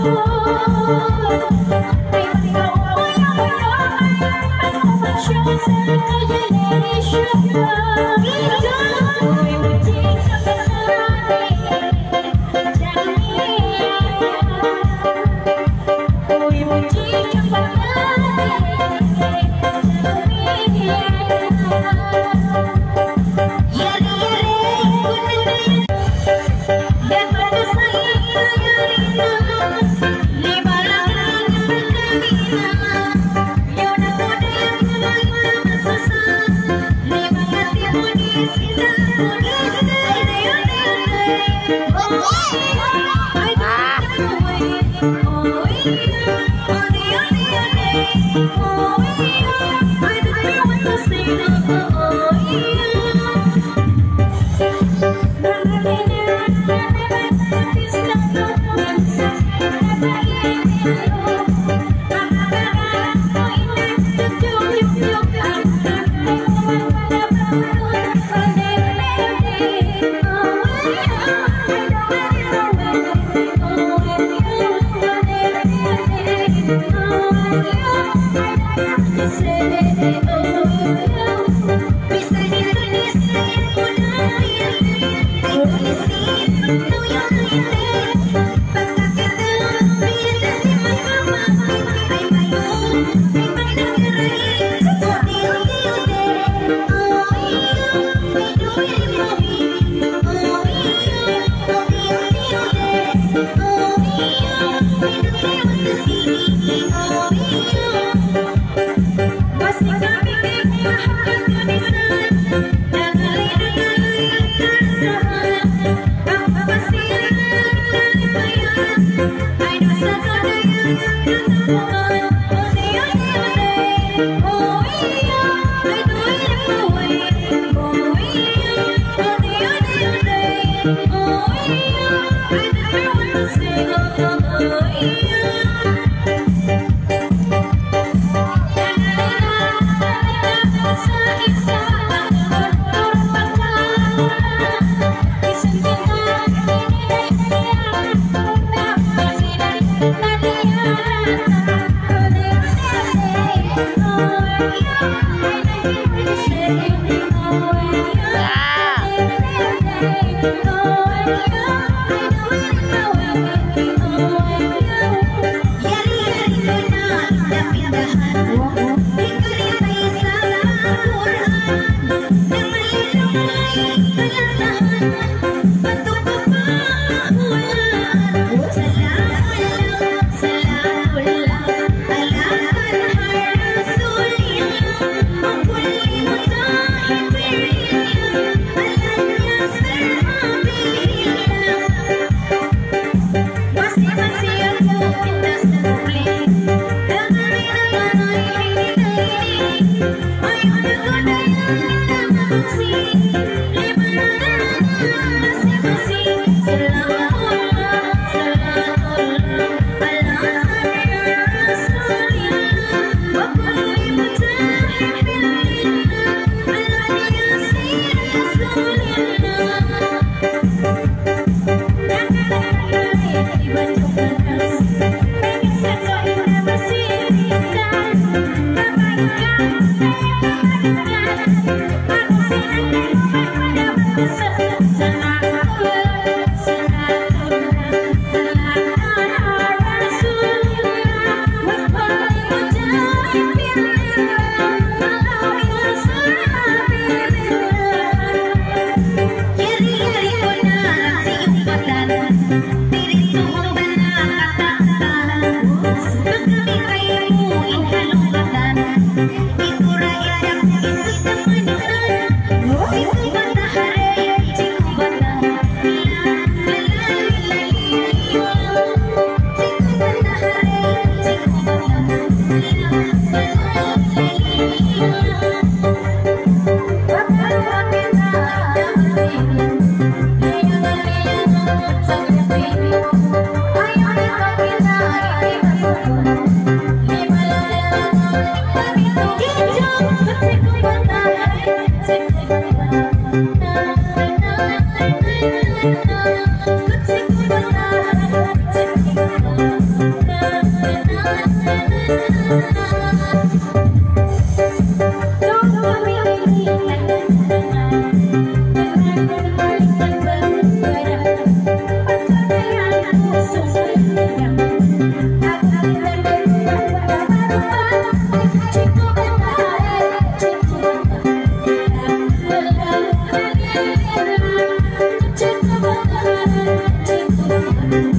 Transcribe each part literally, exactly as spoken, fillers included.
Oh, yeah, I never want to say no.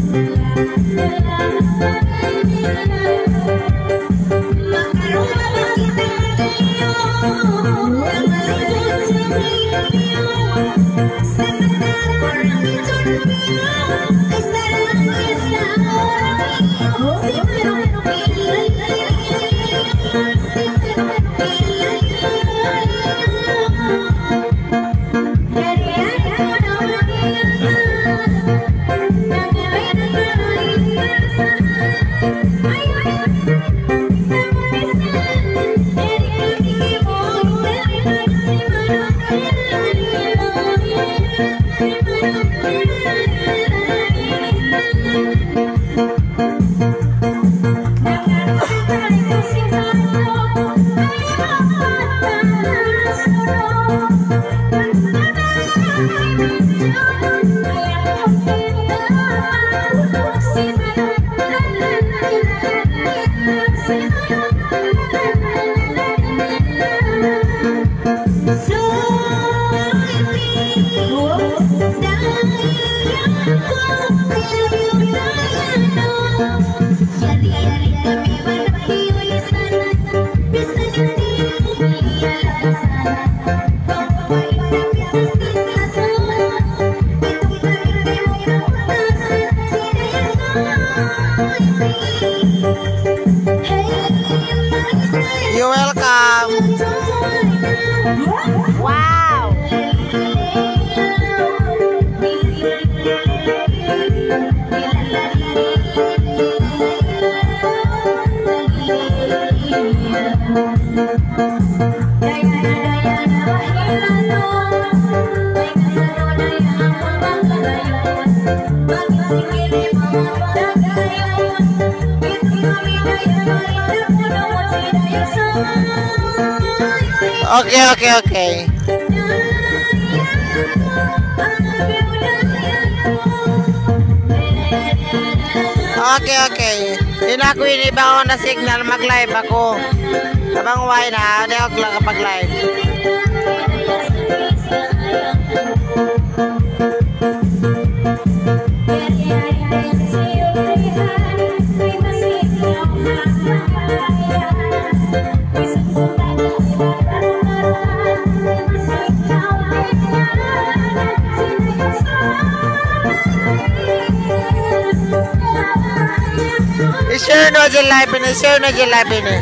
You're welcome. Wow. Oke oke oke. Oke oke. Ini aku ini bangun na signal mag-live ako. Abang why na, hindi ako lang kapag-live. I-share no dyan live ini, share no dyan live ini.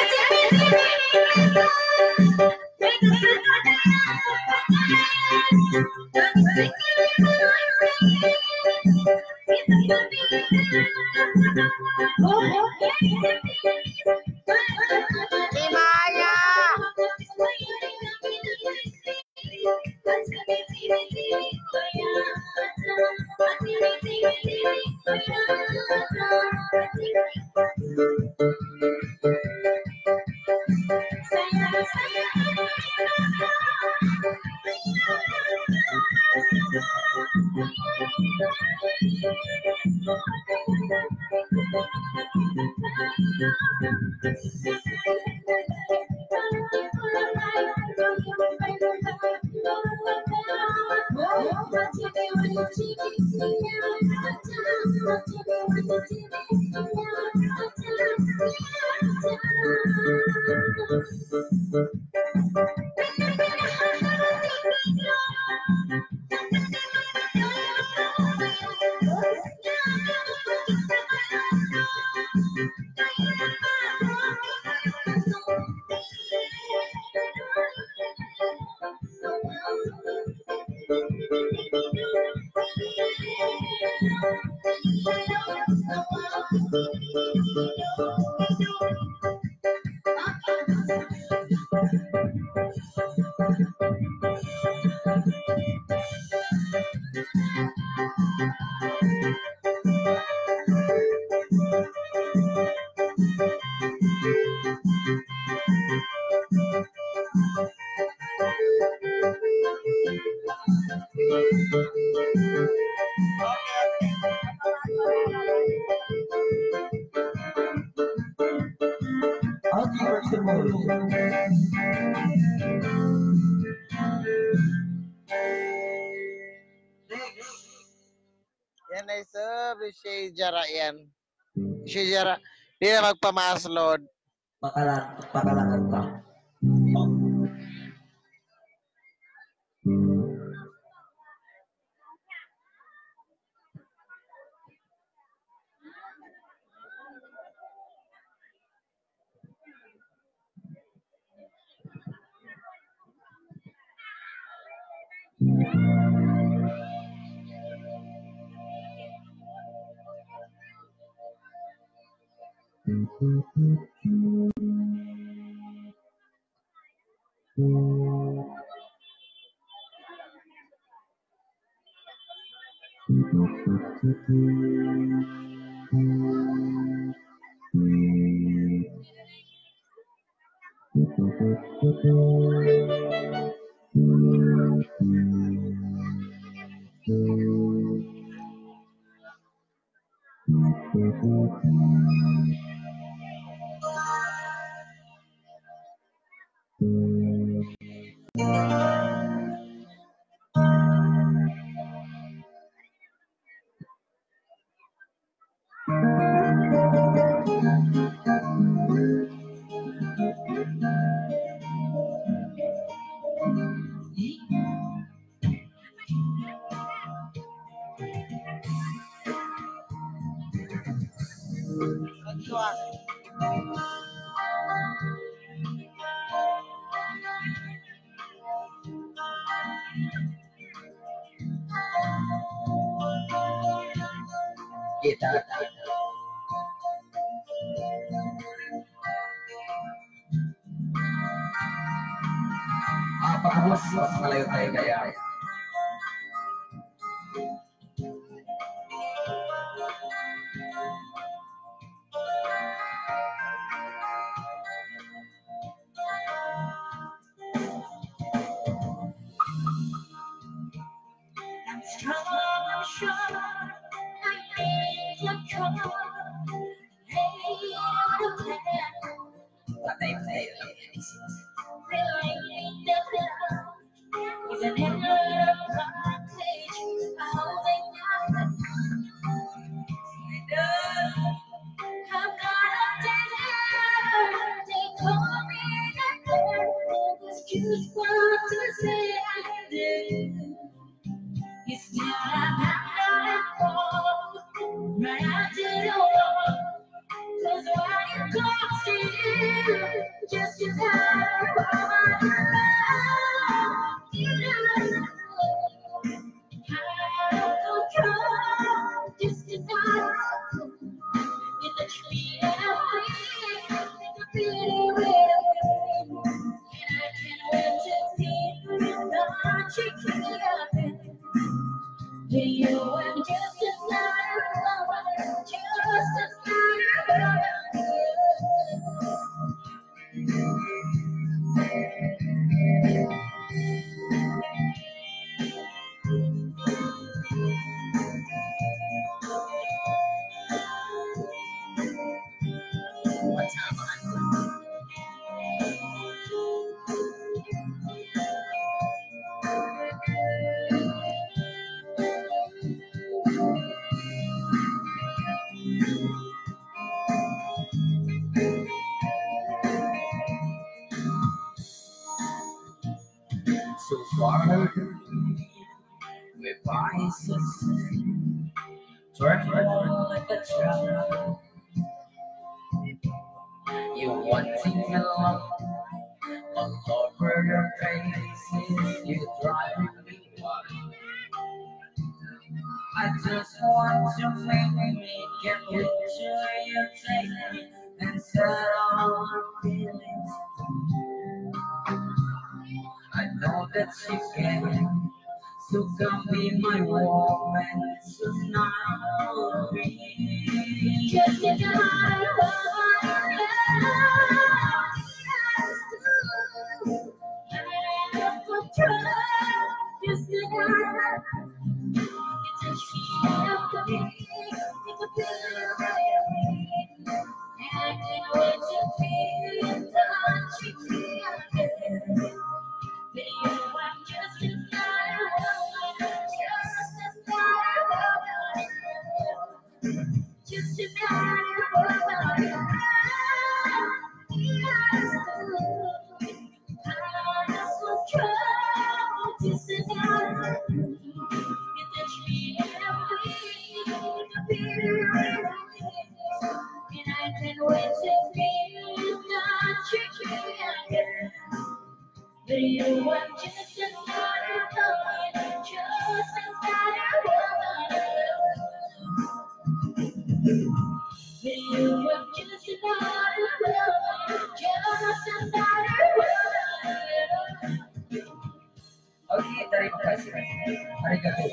Limaya. Yan ay sub, si Jara yan. Si Jara, di na magpamaslod. Pakalan, pakalangan ka. Kita apa bos malayo tayo kaya Just as I just as I in the tree and I the pretty rain. And I can't wait to see the chicken again. Do you want just another just another what's happening? So far, with vices, turn like a trap. You wanting a lot, all over your faces, you drive me wild. I just want to make me get picture you take me and set all my feelings. I know that you can, so come be my woman tonight. Just as just a matter and I can't wait to feel the chicken again. But you want just another woman, just another woman. But you want just another woman, just another woman. Okay, terima kasih. Arigato.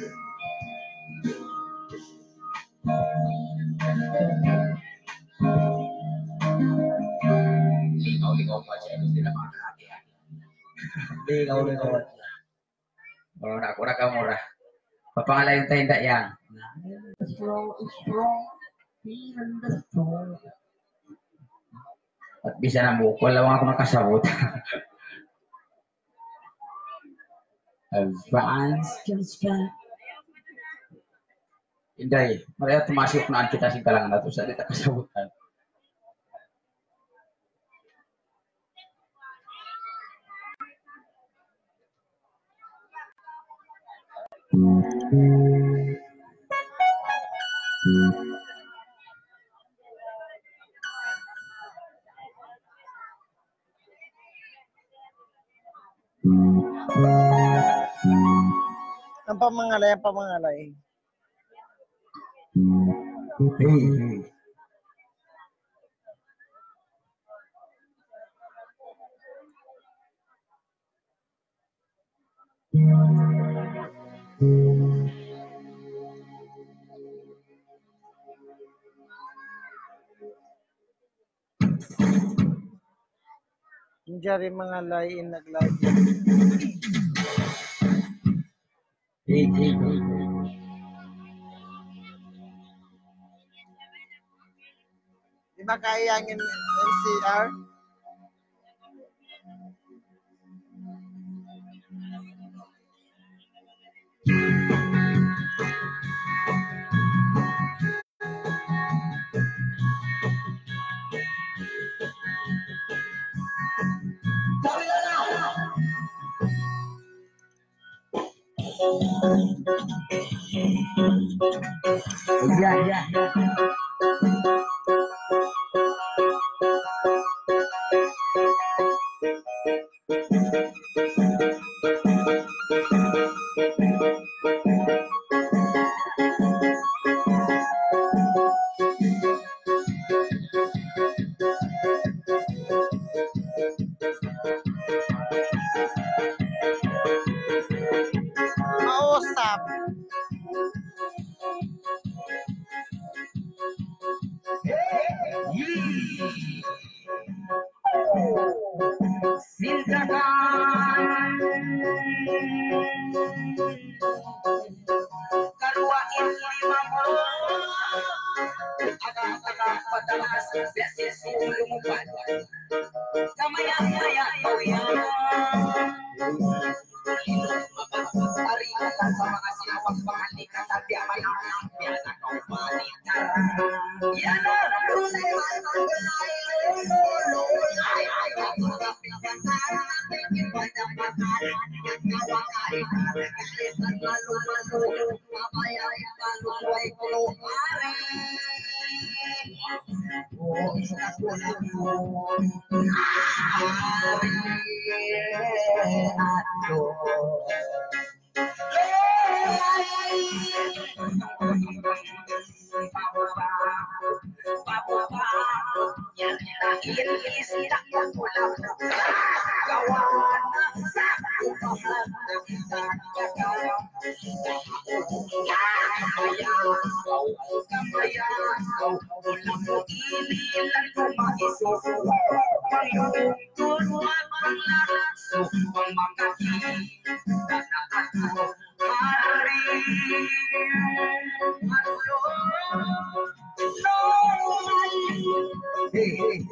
Lingaw-lingaw pa siya, hindi na makakatihan. Lingaw-lingaw pa siya. Mura, mura ka mura. Papangalayin tayo hindi yan. Strong, strong, feeling the strong. At bisa na mo, wala lang ako nakasabot. Advance can spend. Hindi, maraya tumasok na kita sing kalang na to sa dita kasabutan. Ang pamangalay, ang pamangalay. Hey. Jari mga lain nag-live. Hey, hey, hey. Di ba kaya ang N C R? Ya, ya. Sintakan Karuain lima puluh agak-agak padalas besis lumumpan kamaya-maya kawin hari kata sama kasih awak pahali kata biaman biasa kau wanita ya no runai mantan belai lulu ay ay ay bikin pada makan yang kawan ay kalian malu-malu apa yang malu ay kulo hari oh suka kulo hari aduh Hey, hey.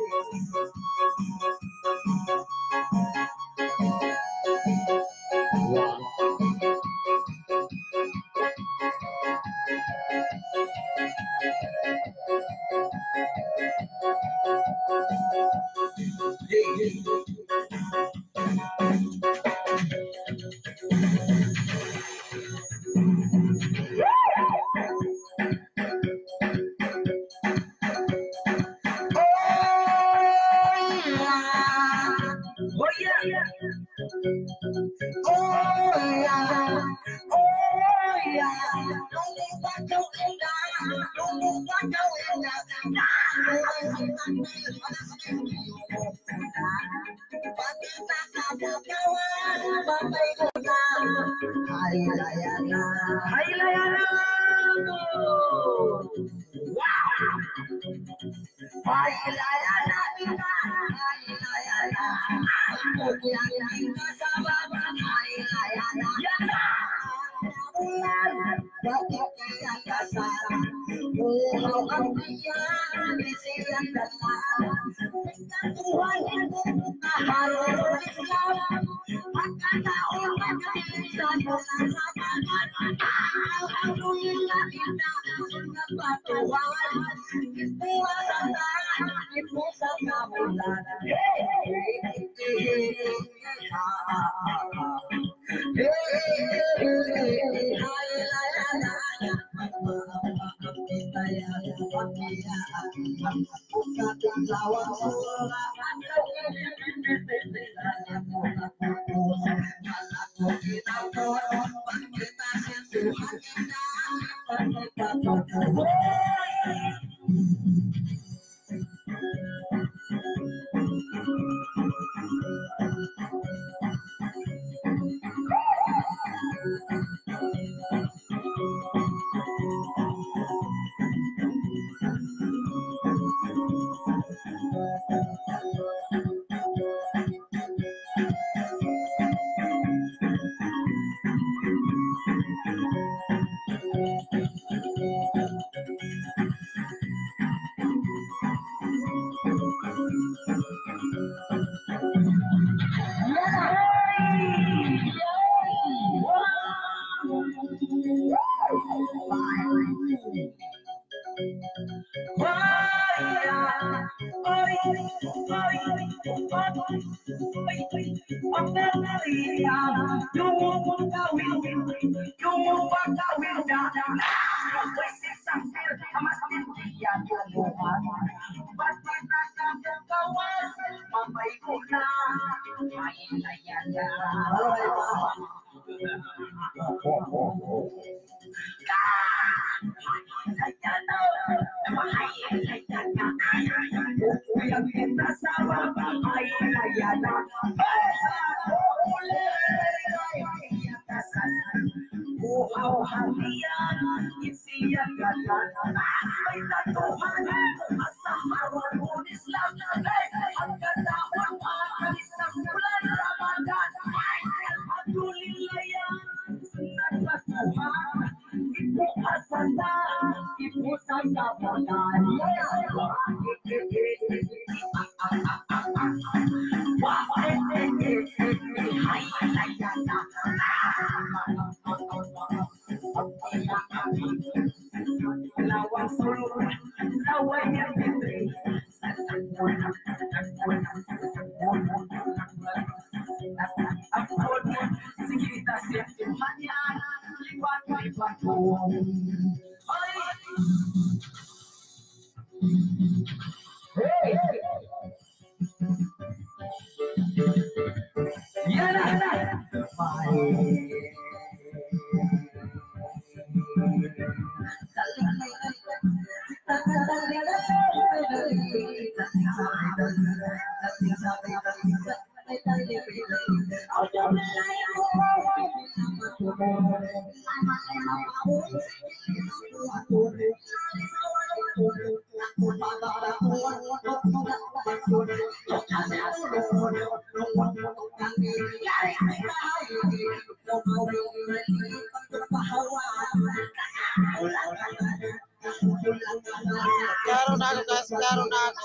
Claro na ako, guys. Claro na ako.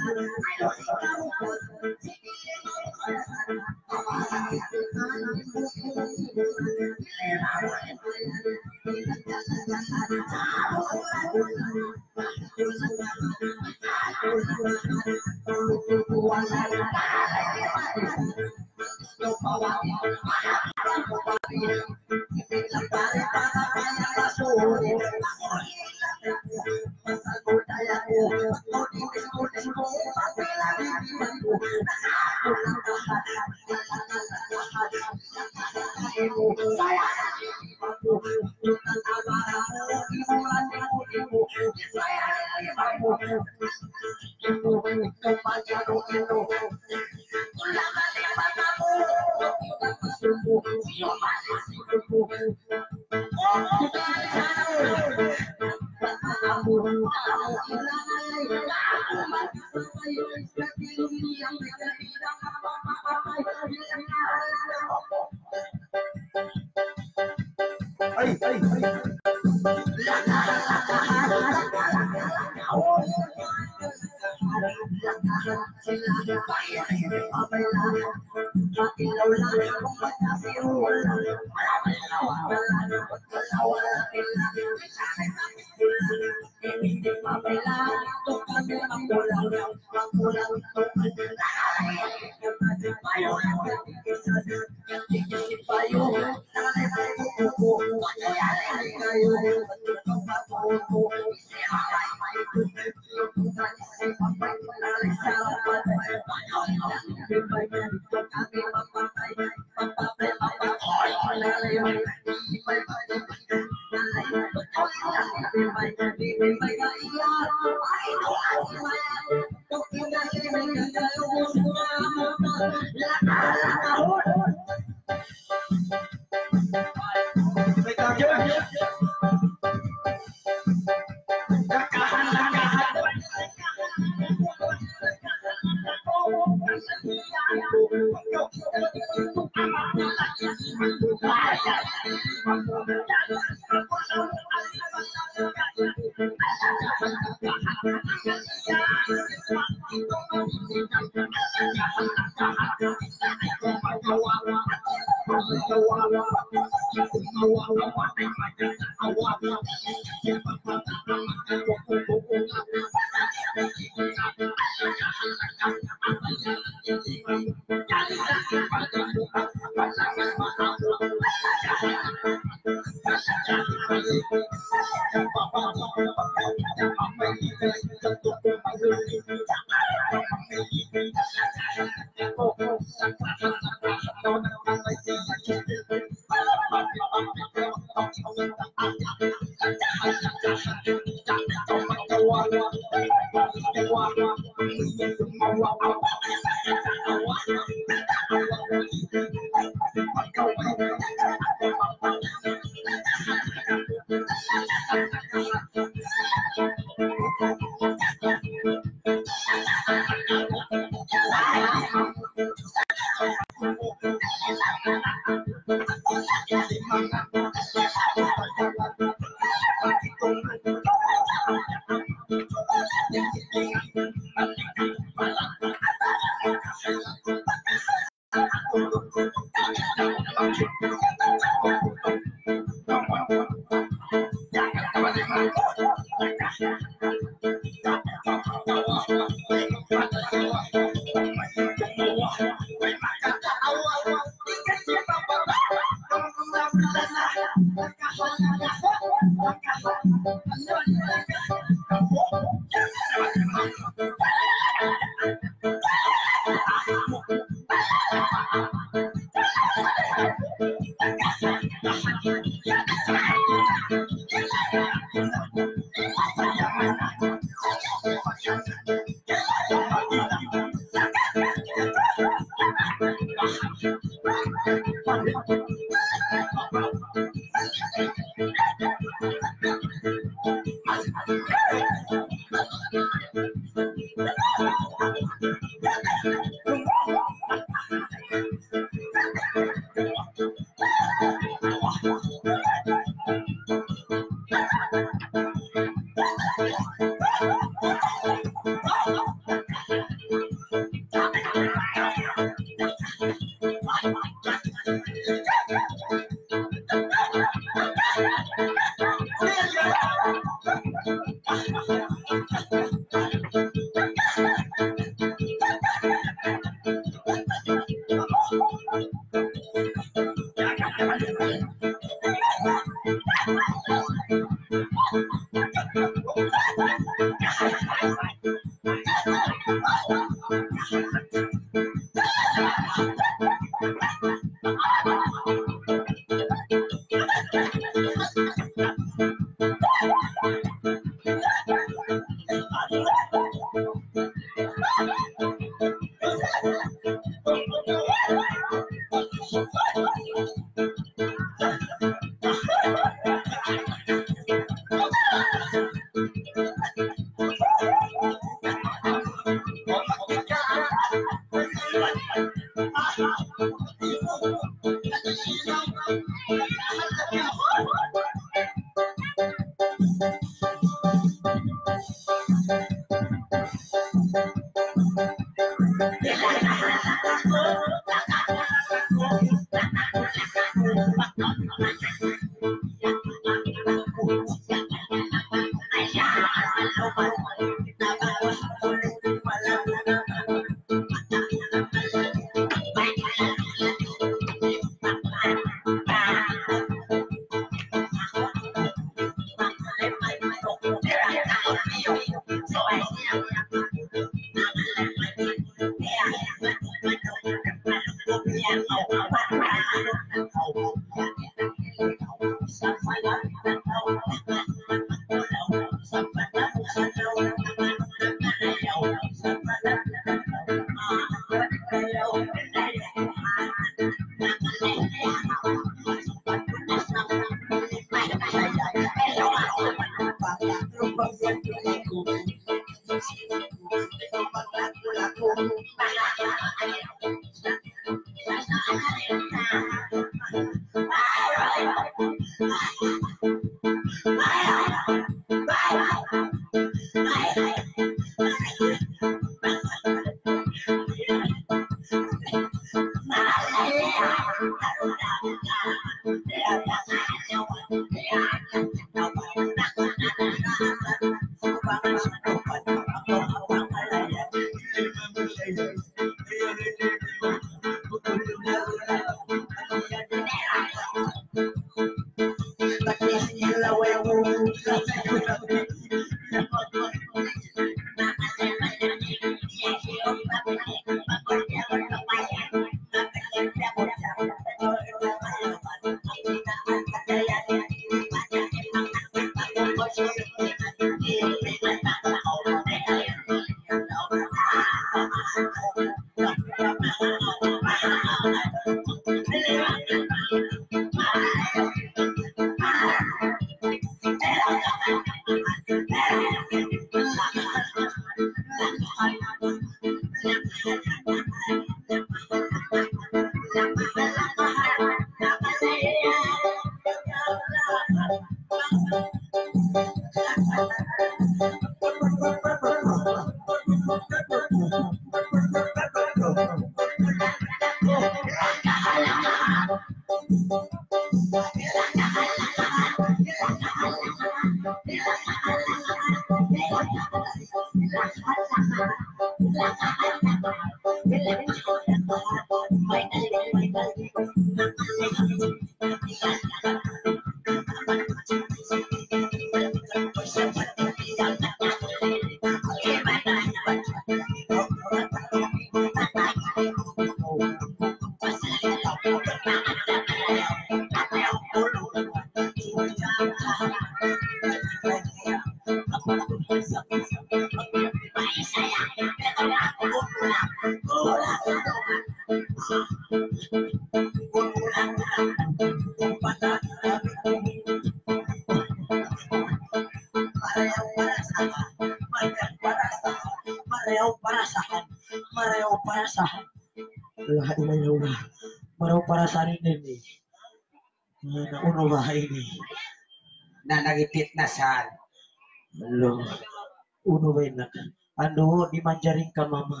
Mareo parasahan, mareo parasahan. La ilaha illallah. Mareo parasahan ini. Na uno ba ini? Na nagipit na saan. Lo, uno ba inak? Ano di manjaring ka mama?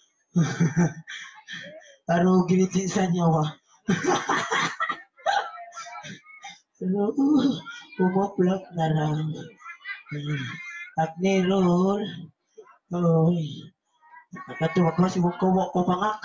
Ano ginitin sa nyawa? Ano, umuplak na lang. Agni Lord. Oy. Nakatuwag ko si Mungkaw ko pangak.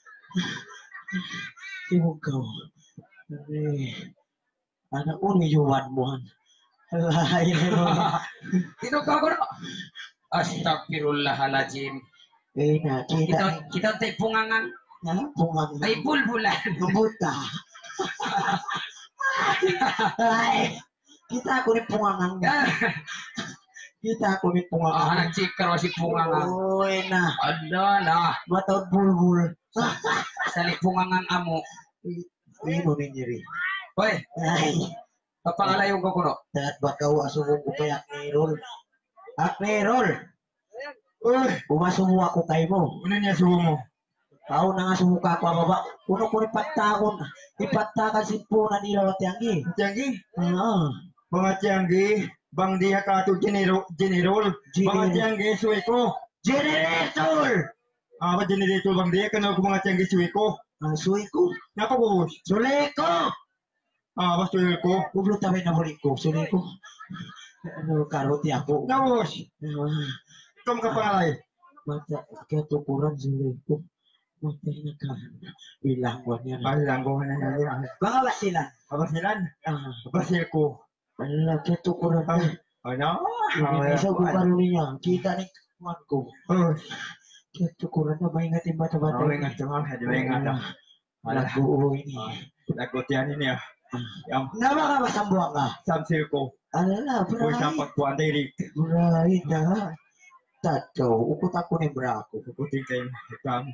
Si Mungkaw. Ay. Anak ko ni Yuan mo. Alay na. Tinugaw ko na. Astagfirullahaladzim. Eh na, Kita kita. kita tay pungangan. Na, pungang. Ay bulbulan. Buta. Ay. Kita ako ni pungangan. Kita ako ni Ah, pungangan. nagsikar si pungangan. Oy na. Ada na. Matawad bulbul. Sali pungangan amo. Ino ni nyeri. Hoy, Ay. papangalayo ko kuno. Dahat bakaw asubong ko kay Aknerol. Aknerol! Uy! Umasumo ako kay mo. Ano niya sumo mo? Tao na nga sumuka ko baba. Kuno ko ipatakon. Ipatakan si Puna nila o Tianggi. Tianggi? Oo. Mga Tianggi, bang diha ka to general, general. Mga Tianggi, suwi ko. Generator! Ah, ba generator bang diha ka na mga Tianggi suwi ko. Ang suwi ko. Napabus. Suleko! Ah, ba suwi ko. Ublo tabi na huli ko. Suleko. Ano, karoti ako. Napabus. Ah, Ikaw makapangalay. mata, kaya tukuran suleko. Mata na ka. Bilangwan yan. Ay, langgo na niya. Mga sila. Abasilan. Ah, Abasil ko. ala, kaya tukuran ka. Ano? Isa ko paro niya. Kita ni kuwan ko. Oh, Kaya tukuran na maingat yung bata-bata. oh, ingat mo. Hadi ba ingat ah. Wala. Nag-uo ini. Lagot yan ini ah. Yang Nama ka masambuang ka? samsil ko. Alala, Kung buray. siyang pagpuan diri. Buray na. Tato, ukot ako ni Braco. Puputin kayo. Itang.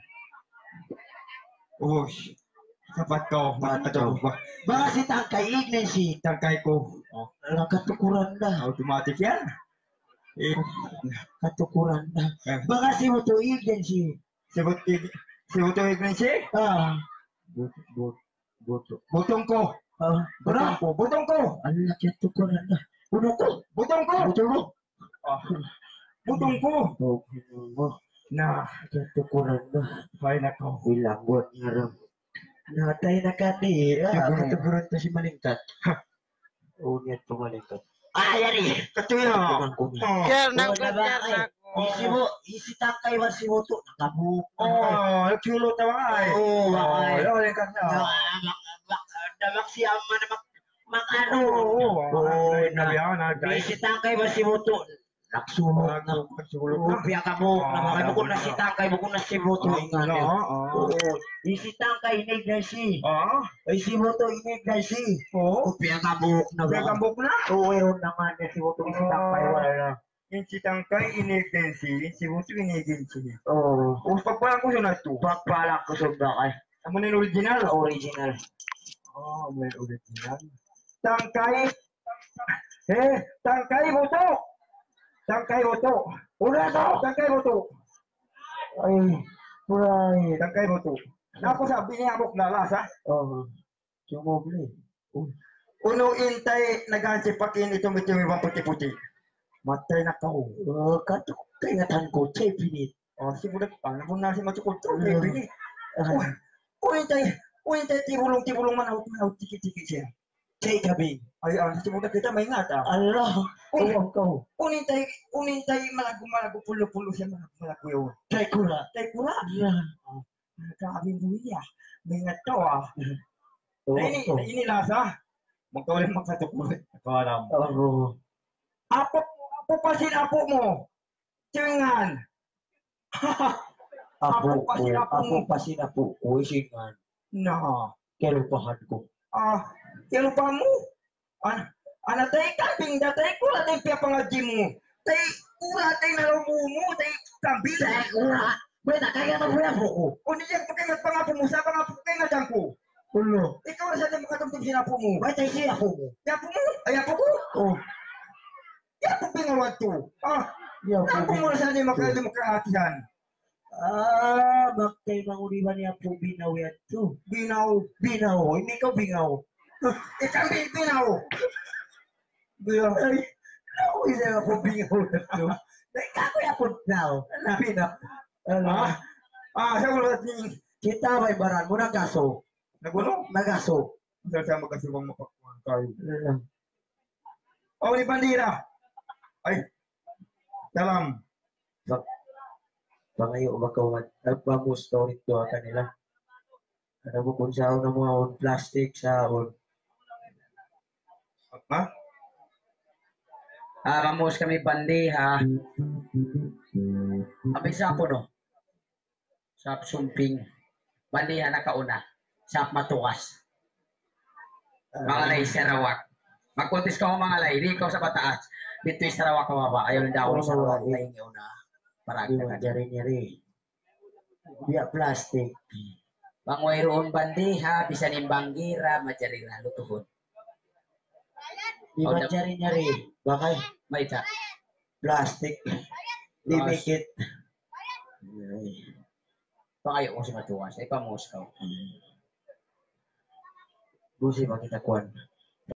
Oh, sapat ko. Matato ba? Baka si Tangkay Ignasi. Tangkay ko. Oh, Ala, katukuran na. automatic yan. Eh, Katukuran na. eh, Baka si Muto Ignasi. sibot sibot yung ignacy. Ah. Buto, buto, buto. Butong ko. Ah, Butong bra. ko. Butong ko. Ala, katukuran na. Uno ko. Butong ko. Buto mo. Ah, butong ko. Oh, uno mo. Na, Katukuran na. may nako. Bilang buat ngarang. Natay na kani. Ah, Tuguran- tuguran to si Malingkat. Oh, niyan po Malingkat. Ah, yari. Katuya. Tuman ko niya. Oh, Sir, Oh, nangkot naba- yan ay, ako. Isi mo, isi takay wa si Moto. Nakabuk. oh, nagsulot na mga ay. Oo, mga ay. Oh, yung ka na. Damak si Ama na mak mak ano. Oo, Oo, na yan, na Isi takay wa si Moto. Nagsulot na. Nagsulot Oo, na. piya ka mo. Namakay mo ko na si takay mo ko na si Moto. Oo, oo. Oo. Isi takay inig na si. Oo. Ay si Moto inig na si. Oo. Oo, piya ka mo na ba? Nagambok na. Oo, meron naman na si Moto isi takay wala na. Yung si Tangkay inigensi, si Buto inigensi. Oo. O pagpalang ko siya na ito. Pagpalak ko sa bakay. Amo na yung original. Original. Oh, may original. Tangkay. Eh, Tangkay Buto. Tangkay Buto. Una to. Tangkay Buto. Ay, right. Tangkay Buto. Ako sabi niya ako nalas ha. Oh, sumobli. Uno intay nagansip pakin ito ito ibang puti-puti. Matay na ka. Oh, kato kayatan ko chay pinit. Oh, si budak pang pun nasi macam kontrol ini. Oh, intay, oh, intay tibulong tibulong manaut manaut tiki-tiki siya. Chay gabi. Ay, ang si budak kita may ngata. Allah, oh, kau. Unintay, unintay malago malago pulo-pulo siya malago malago yun. Chay kura, chay kura. Iya. Grabe mo iya. May ngato ah. Ini ini lasa. Magkawalin magkatukulit. Kawalam. Oh. Apo, apo pasin apo mo. Tingan. Apo, pasin apo mo. Apo pasin apo. Uy, singan. Na. Kelupahan ko. Ah, kelupahan mo? An, ana tay kambing da tay kula tay pia pangaji mo. Tay kura tay nalamu mo tay kambing. Tay kura. Beda kaya ta buya ko. O di yang pakai pangapo mo sa pangapo kay ngadang ko. Ulo. Ikaw sa dem katong sinapo mo. Bay tay siya ko mo. Yapo mo? Ay apo ko. Oh. Yapo pingawat to. Ah. Yapo mo sa dem makadem makahatihan. Ah, bakit manguliban niya po binaw yan to? Binaw, binaw, hindi ka binaw. Ikaw binaw. Binaw. Ay, ako isa po binaw yan to. Ikaw ya po binaw. Binaw. Ah, ah, sa ulat ni kita may baran mo nagaso. Nagulo? Nagaso. Saan siya magkasubang makakuhan tayo? Oh, ni Bandira. Ay, salam. Pangayo bakaw nagpamo story to kanila. Ano mo kung saan na mo plastic saan. Ha? Ah, mamos kami bandiha. Abay sa ako no. Sa sumping. Bandiha na kauna. Sa matukas. Mga lay Sarawak. Magkuntis ka mo mga lay. Hindi ikaw sa bataas. Dito yung Sarawak ka ba? Ayaw nang daw sa Sarawak. Lay niyo na. Parang Di nyari-nyari. Biak plastik. Pangwayroon bandiha, bisa nimbanggira, majarira, lutuhon. Di nyari-nyari. Bakay? Maita. Plastik. Di mikit. Pakayo ko si Matuwas. Ay, pamuskaw. Busi makita kuan.